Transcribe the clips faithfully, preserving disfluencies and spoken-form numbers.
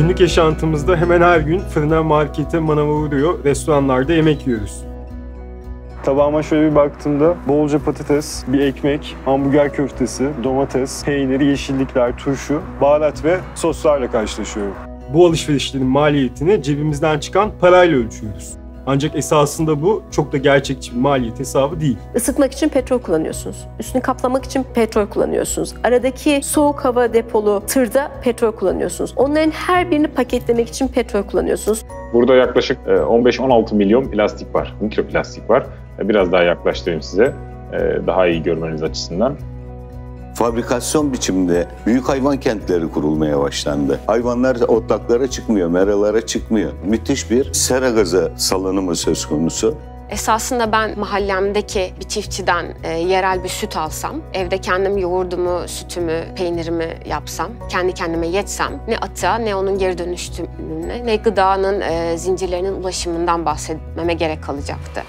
Günlük yaşantımızda hemen her gün fırına, markete, manava uğruyor, restoranlarda yemek yiyoruz. Tabağıma şöyle bir baktığımda bolca patates, bir ekmek, hamburger köftesi, domates, peyniri, yeşillikler, turşu, baharat ve soslarla karşılaşıyorum. Bu alışverişlerin maliyetini cebimizden çıkan parayla ölçüyoruz. Ancak esasında bu çok da gerçekçi bir maliyet hesabı değil. Isıtmak için petrol kullanıyorsunuz. Üstünü kaplamak için petrol kullanıyorsunuz. Aradaki soğuk hava depolu tırda petrol kullanıyorsunuz. Onların her birini paketlemek için petrol kullanıyorsunuz. Burada yaklaşık on beş on altı milyon plastik var, mikroplastik var. Biraz daha yaklaştırayım size, daha iyi görmeniz açısından. Fabrikasyon biçiminde büyük hayvan kentleri kurulmaya başlandı. Hayvanlar otlaklara çıkmıyor, meralara çıkmıyor. Müthiş bir sera gazı salınımı söz konusu. Esasında ben mahallemdeki bir çiftçiden e, yerel bir süt alsam, evde kendim yoğurdumu, sütümü, peynirimi yapsam, kendi kendime yetsem, ne atığa ne onun geri dönüşümüne, ne gıdanın e, zincirlerinin ulaşımından bahsetmeme gerek kalacaktı.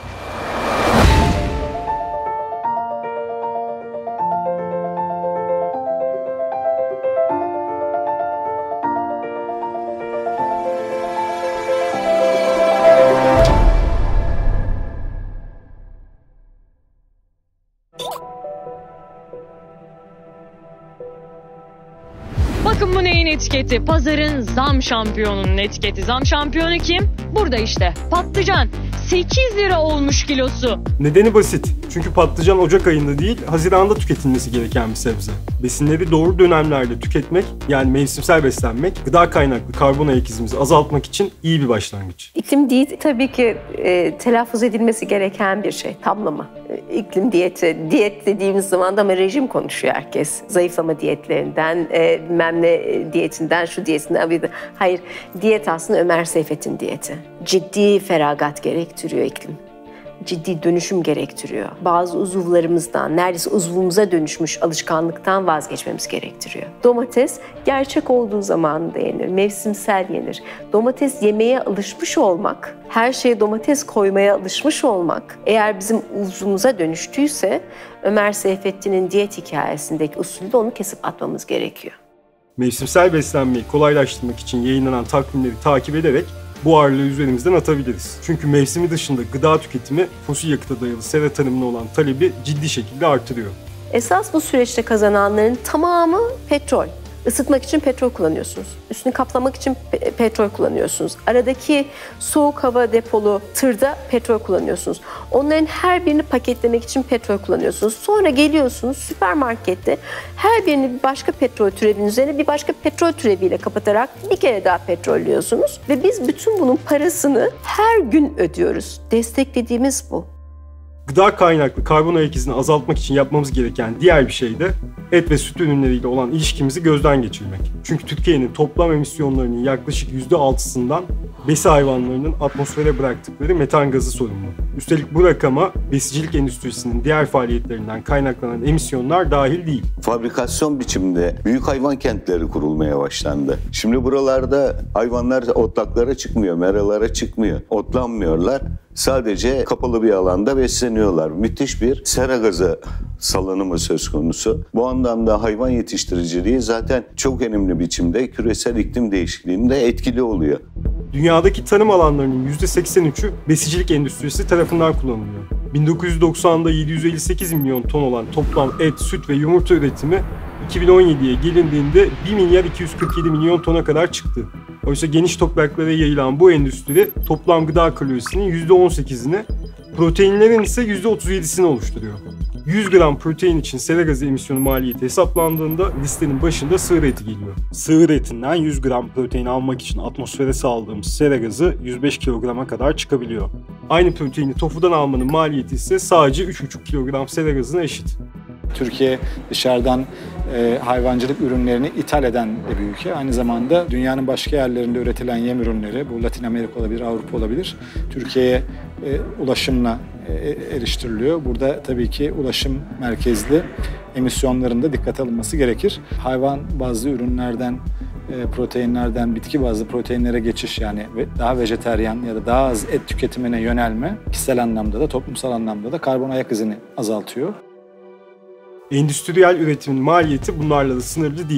Bakın bu neyin etiketi? Pazarın zam şampiyonunun etiketi. Zam şampiyonu kim? Burada işte. Patlıcan. sekiz lira olmuş kilosu. Nedeni basit. Çünkü patlıcan Ocak ayında değil, Haziran'da tüketilmesi gereken bir sebze. Besinleri doğru dönemlerde tüketmek, yani mevsimsel beslenmek, gıda kaynaklı karbon ayak izimizi azaltmak için iyi bir başlangıç. İklim diyeti tabii ki e, telaffuz edilmesi gereken bir şey, tamlama. E, iklim diyeti, diyet dediğimiz zaman da ama rejim konuşuyor herkes. Zayıflama diyetlerinden, e, bilmem ne diyetinden, şu diyetinden. Hayır, diyet aslında Ömer Seyfettin diyeti. Ciddi feragat gerektiriyor iklim. Ciddi dönüşüm gerektiriyor. Bazı uzuvlarımızdan, neredeyse uzvumuza dönüşmüş alışkanlıktan vazgeçmemiz gerektiriyor. Domates gerçek olduğu zaman da yenir, mevsimsel yenir. Domates yemeye alışmış olmak, her şeye domates koymaya alışmış olmak, eğer bizim uzvumuza dönüştüyse Ömer Seyfettin'in diyet hikayesindeki usulde onu kesip atmamız gerekiyor. Mevsimsel beslenmeyi kolaylaştırmak için yayınlanan takvimleri takip ederek bu ağırlığı üzerimizden atabiliriz. Çünkü mevsimi dışında gıda tüketimi fosil yakıta dayalı sera tarımına olan talebi ciddi şekilde artırıyor. Esas bu süreçte kazananların tamamı petrol. Isıtmak için petrol kullanıyorsunuz. Üstünü kaplamak için pe- petrol kullanıyorsunuz. Aradaki soğuk hava depolu tırda petrol kullanıyorsunuz. Onların her birini paketlemek için petrol kullanıyorsunuz. Sonra geliyorsunuz süpermarkette her birini bir başka petrol türevinin üzerine bir başka petrol türeviyle kapatarak bir kere daha petrollüyorsunuz. Ve biz bütün bunun parasını her gün ödüyoruz. Desteklediğimiz bu. Gıda kaynaklı karbon ayak izini azaltmak için yapmamız gereken diğer bir şey de et ve süt ürünleriyle olan ilişkimizi gözden geçirmek. Çünkü Türkiye'nin toplam emisyonlarının yaklaşık yüzde altısından besi hayvanlarının atmosfere bıraktıkları metan gazı sorumlu. Üstelik bu rakama besicilik endüstrisinin diğer faaliyetlerinden kaynaklanan emisyonlar dahil değil. Fabrikasyon biçiminde büyük hayvan kentleri kurulmaya başlandı. Şimdi buralarda hayvanlar otlaklara çıkmıyor, meralara çıkmıyor, otlanmıyorlar. Sadece kapalı bir alanda besleniyorlar. Müthiş bir sera gazı salınımı söz konusu. Bu anlamda hayvan yetiştiriciliği zaten çok önemli biçimde küresel iklim değişikliğinde etkili oluyor. Dünyadaki tarım alanlarının yüzde seksen üçü besicilik endüstrisi tarafından kullanılıyor. bin dokuz yüz doksanda yedi yüz elli sekiz milyon ton olan toplam et, süt ve yumurta üretimi iki bin on yediye gelindiğinde bir milyar iki yüz kırk yedi milyon tona kadar çıktı. Oysa geniş topraklara yayılan bu endüstri toplam gıda kalorisinin yüzde on sekizini, proteinlerin ise yüzde otuz yedisini oluşturuyor. yüz gram protein için sera gazı emisyonu maliyeti hesaplandığında listenin başında sığır eti geliyor. Sığır etinden yüz gram protein almak için atmosfere saldığımız sera gazı yüz beş kilograma kadar çıkabiliyor. Aynı proteini tofudan almanın maliyeti ise sadece üç buçuk kilogram sera gazına eşit. Türkiye dışarıdan e, hayvancılık ürünlerini ithal eden de bir ülke. Aynı zamanda dünyanın başka yerlerinde üretilen yem ürünleri, bu Latin Amerika olabilir, Avrupa olabilir, Türkiye'ye e, ulaşımla e, eriştiriliyor. Burada tabii ki ulaşım merkezli emisyonlarında dikkate alınması gerekir. Hayvan bazlı ürünlerden, e, proteinlerden bitki bazlı proteinlere geçiş, yani daha vejeteryan ya da daha az et tüketimine yönelme kişisel anlamda da toplumsal anlamda da karbon ayak izini azaltıyor. Endüstriyel üretimin maliyeti bunlarla da sınırlı değil.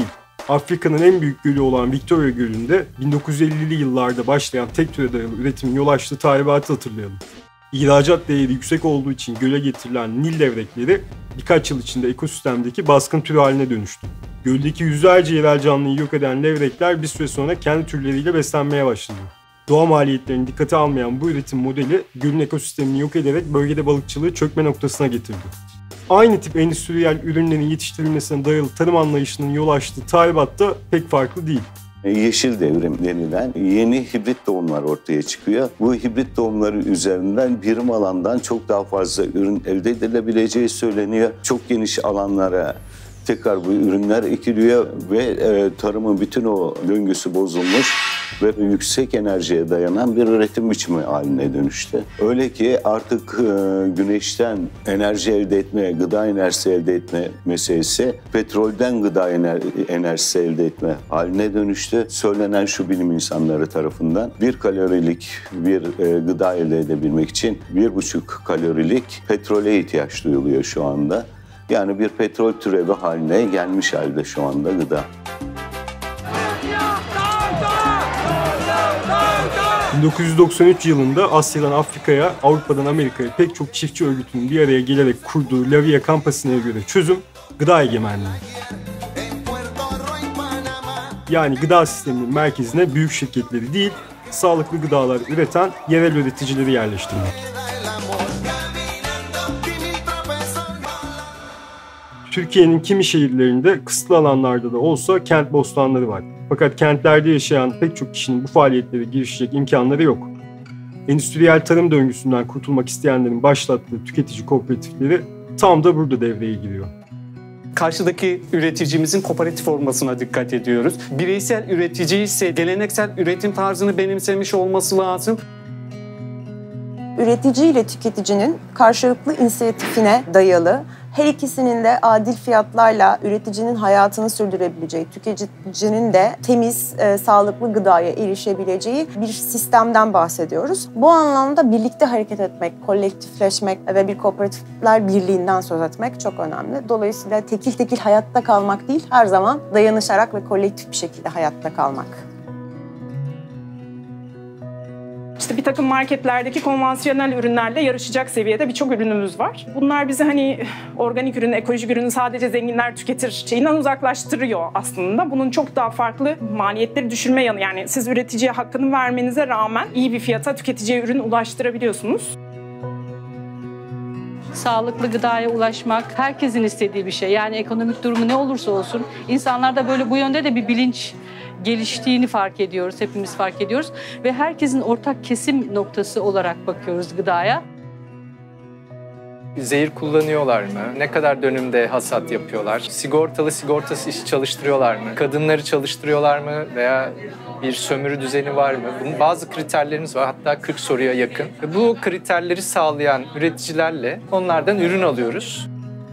Afrika'nın en büyük gölü olan Victoria Gölü'nde bin dokuz yüz ellili yıllarda başlayan tek türe dayalı üretimin yol açtığı tahribatı hatırlayalım. İhracat değeri yüksek olduğu için göle getirilen Nil levrekleri birkaç yıl içinde ekosistemdeki baskın tür haline dönüştü. Göldeki yüzlerce yerel canlıyı yok eden levrekler bir süre sonra kendi türleriyle beslenmeye başladı. Doğa maliyetlerini dikkate almayan bu üretim modeli gölün ekosistemini yok ederek bölgede balıkçılığı çökme noktasına getirdi. Aynı tip endüstriyel ürünlerin yetiştirilmesine dayalı tarım anlayışının yol açtığı tahribat da pek farklı değil. Yeşil devrim denilen yeni hibrit tohumlar ortaya çıkıyor. Bu hibrit tohumları üzerinden birim alandan çok daha fazla ürün elde edilebileceği söyleniyor. Çok geniş alanlara tekrar bu ürünler ekiliyor ve e, tarımın bütün o döngüsü bozulmuş ve yüksek enerjiye dayanan bir üretim biçimi haline dönüştü. Öyle ki artık e, güneşten enerji elde etme, gıda enerjisi elde etme meselesi petrolden gıda ener enerjisi elde etme haline dönüştü. Söylenen şu bilim insanları tarafından bir kalorilik bir e, gıda elde edebilmek için bir buçuk kalorilik petrole ihtiyaç duyuluyor şu anda. Yani bir petrol türevi haline gelmiş halde şu anda gıda. bin dokuz yüz doksan üç yılında Asya'dan Afrika'ya, Avrupa'dan Amerika'ya pek çok çiftçi örgütünün bir araya gelerek kurduğu La Via Campesine'ye göre çözüm gıda egemenliği. Yani gıda sisteminin merkezine büyük şirketleri değil, sağlıklı gıdalar üreten yerel üreticileri yerleştirmek. Türkiye'nin kimi şehirlerinde kısıtlı alanlarda da olsa kent bostanları var. Fakat kentlerde yaşayan pek çok kişinin bu faaliyetlere girişecek imkanları yok. Endüstriyel tarım döngüsünden kurtulmak isteyenlerin başlattığı tüketici kooperatifleri tam da burada devreye giriyor. Karşıdaki üreticimizin kooperatif olmasına dikkat ediyoruz. Bireysel üretici ise geleneksel üretim tarzını benimsemiş olması lazım. Üretici ile tüketicinin karşılıklı inisiyatifine dayalı, her ikisinin de adil fiyatlarla üreticinin hayatını sürdürebileceği, tüketicinin de temiz, e, sağlıklı gıdaya erişebileceği bir sistemden bahsediyoruz. Bu anlamda birlikte hareket etmek, kolektifleşmek ve bir kooperatifler birliğinden söz etmek çok önemli. Dolayısıyla tekil tekil hayatta kalmak değil, her zaman dayanışarak ve kolektif bir şekilde hayatta kalmak. İşte bir takım marketlerdeki konvansiyonel ürünlerle yarışacak seviyede birçok ürünümüz var. Bunlar bizi hani organik ürün, ekolojik ürünü sadece zenginler tüketir şeyinden uzaklaştırıyor aslında. Bunun çok daha farklı maliyetleri düşürme yanı. Yani siz üreticiye hakkını vermenize rağmen iyi bir fiyata tüketiciye ürün ulaştırabiliyorsunuz. Sağlıklı gıdaya ulaşmak herkesin istediği bir şey. Yani ekonomik durumu ne olursa olsun insanlarda böyle bu yönde de bir bilinç geliştiğini fark ediyoruz, hepimiz fark ediyoruz ve herkesin ortak kesim noktası olarak bakıyoruz gıdaya. Zehir kullanıyorlar mı? Ne kadar dönümde hasat yapıyorlar? Sigortalı sigortasız iş çalıştırıyorlar mı? Kadınları çalıştırıyorlar mı? Veya bir sömürü düzeni var mı? Bunun bazı kriterlerimiz var, hatta kırk soruya yakın. Bu kriterleri sağlayan üreticilerle onlardan ürün alıyoruz.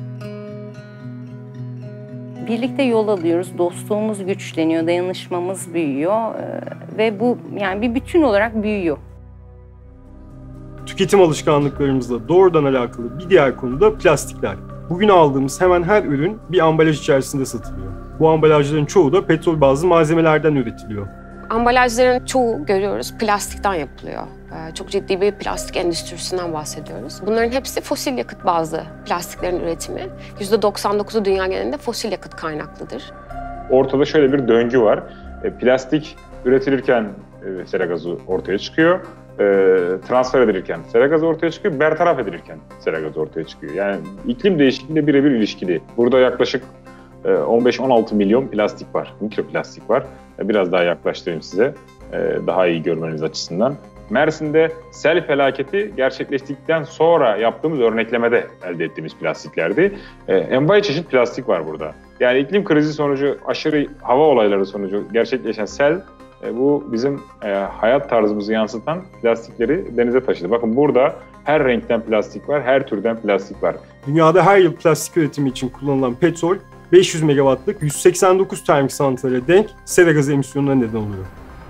Birlikte yol alıyoruz, dostluğumuz güçleniyor, dayanışmamız büyüyor ve bu yani bir bütün olarak büyüyor. Tüketim alışkanlıklarımızla doğrudan alakalı bir diğer konu da plastikler. Bugün aldığımız hemen her ürün bir ambalaj içerisinde satılıyor. Bu ambalajların çoğu da petrol bazlı malzemelerden üretiliyor. Ambalajların çoğu görüyoruz plastikten yapılıyor. Çok ciddi bir plastik endüstrisinden bahsediyoruz. Bunların hepsi fosil yakıt bazlı plastiklerin üretimi. yüzde doksan dokuzu dünya genelinde fosil yakıt kaynaklıdır. Ortada şöyle bir döngü var. Plastik üretilirken sera gazı ortaya çıkıyor. Transfer edilirken sera gazı ortaya çıkıyor. Bertaraf edilirken sera gazı ortaya çıkıyor. Yani iklim değişikliğiyle birebir ilişkili. Burada yaklaşık on beş on altı milyon plastik var, mikroplastik var. Biraz daha yaklaştırayım size, daha iyi görmeniz açısından. Mersin'de sel felaketi gerçekleştikten sonra yaptığımız örneklemede elde ettiğimiz plastiklerdi. Envai çeşit plastik var burada. Yani iklim krizi sonucu, aşırı hava olayları sonucu gerçekleşen sel, bu bizim hayat tarzımızı yansıtan plastikleri denize taşıdı. Bakın burada her renkten plastik var, her türden plastik var. Dünyada her yıl plastik üretimi için kullanılan petrol, beş yüz megawattlık yüz seksen dokuz termik santrale denk sera gazı emisyonuna neden oluyor.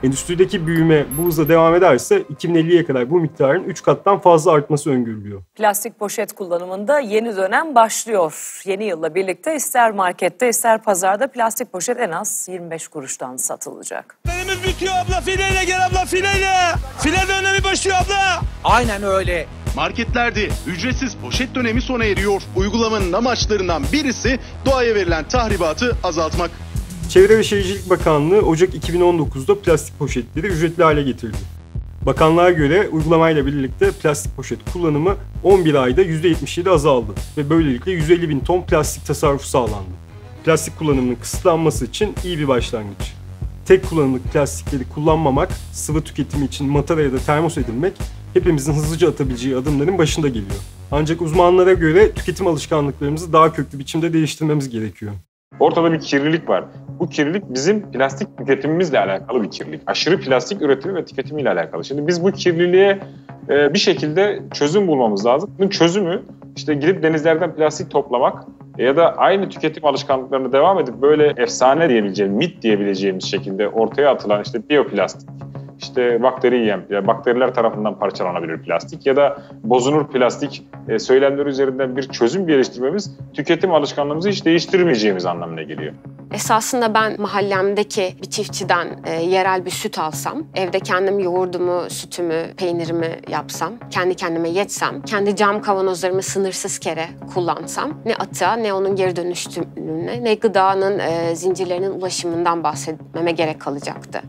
Endüstrideki büyüme bu hızla devam ederse iki bin elliye kadar bu miktarın üç kattan fazla artması öngörülüyor. Plastik poşet kullanımında yeni dönem başlıyor. Yeni yılla birlikte ister markette ister pazarda plastik poşet en az yirmi beş kuruştan satılacak. Filelerimiz bitiyor abla, fileyle gel abla, fileyle. File dönemi başlıyor abla. Aynen öyle. Marketlerde ücretsiz poşet dönemi sona eriyor. Uygulamanın amaçlarından birisi doğaya verilen tahribatı azaltmak. Çevre ve Şehircilik Bakanlığı Ocak iki bin on dokuzda plastik poşetleri ücretli hale getirdi. Bakanlığa göre uygulamayla birlikte plastik poşet kullanımı on bir ayda yüzde yetmiş yedi azaldı ve böylelikle yüz elli bin ton plastik tasarrufu sağlandı. Plastik kullanımının kısıtlanması için iyi bir başlangıç. Tek kullanımlık plastikleri kullanmamak, sıvı tüketimi için matara ya da termos edinmek hepimizin hızlıca atabileceği adımların başında geliyor. Ancak uzmanlara göre tüketim alışkanlıklarımızı daha köklü biçimde değiştirmemiz gerekiyor. Ortada bir kirlilik var. Bu kirlilik bizim plastik tüketimimizle alakalı bir kirlilik. Aşırı plastik üretimi ve tüketimiyle alakalı. Şimdi biz bu kirliliğe e, bir şekilde çözüm bulmamız lazım. Bunun çözümü işte gidip denizlerden plastik toplamak ya da aynı tüketim alışkanlıklarına devam edip böyle efsane diyebileceğimiz, mit diyebileceğimiz şekilde ortaya atılan işte biyoplastik, işte bakteri yiyen, yani bakteriler tarafından parçalanabilir plastik ya da bozunur plastik e, söylemleri üzerinden bir çözüm geliştirmemiz tüketim alışkanlığımızı hiç değiştirmeyeceğimiz anlamına geliyor. Esasında ben mahallemdeki bir çiftçiden e, yerel bir süt alsam, evde kendim yoğurdumu, sütümü, peynirimi yapsam, kendi kendime yetsem, kendi cam kavanozlarımı sınırsız kere kullansam, ne atığa ne onun geri dönüşümüne ne gıdanın e, zincirlerinin ulaşımından bahsetmeme gerek kalacaktı.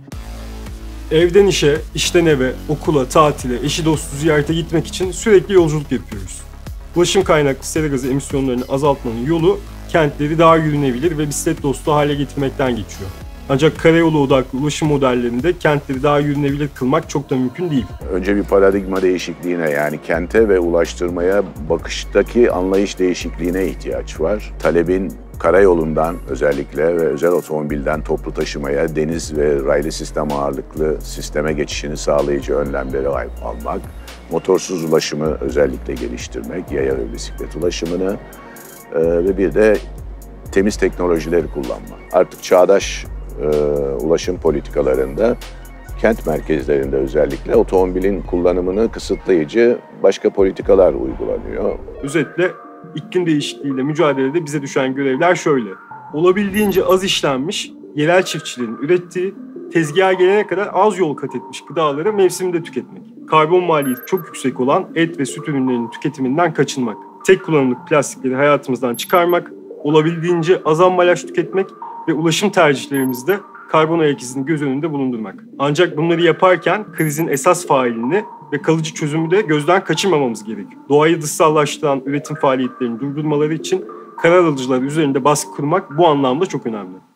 Evden işe, işten eve, okula, tatile, eşi dostu ziyarete gitmek için sürekli yolculuk yapıyoruz. Ulaşım kaynaklı sera gazı emisyonlarını azaltmanın yolu kentleri daha yürünebilir ve bisiklet dostu hale getirmekten geçiyor. Ancak karayolu odaklı ulaşım modellerinde kentleri daha yürünebilir kılmak çok da mümkün değil. Önce bir paradigma değişikliğine, yani kente ve ulaştırmaya bakıştaki anlayış değişikliğine ihtiyaç var. Talebin karayolundan özellikle ve özel otomobilden toplu taşımaya, deniz ve raylı sistem ağırlıklı sisteme geçişini sağlayıcı önlemleri almak, motorsuz ulaşımı özellikle geliştirmek, yaya ve bisiklet ulaşımını e, ve bir de temiz teknolojileri kullanmak. Artık çağdaş e, ulaşım politikalarında kent merkezlerinde özellikle otomobilin kullanımını kısıtlayıcı başka politikalar uygulanıyor. Özetle iklim değişikliğiyle mücadelede bize düşen görevler şöyle. Olabildiğince az işlenmiş, yerel çiftçilerin ürettiği, tezgaha gelene kadar az yol kat etmiş gıdaları mevsiminde tüketmek. Karbon maliyeti çok yüksek olan et ve süt ürünlerinin tüketiminden kaçınmak. Tek kullanımlık plastikleri hayatımızdan çıkarmak, olabildiğince az ambalaj tüketmek ve ulaşım tercihlerimizde karbon ayak izini göz önünde bulundurmak. Ancak bunları yaparken krizin esas failini ve kalıcı çözümü de gözden kaçırmamamız gerekiyor. Doğayı dışsallaştıran üretim faaliyetlerini durdurmaları için karar alıcılar üzerinde baskı kurmak bu anlamda çok önemli.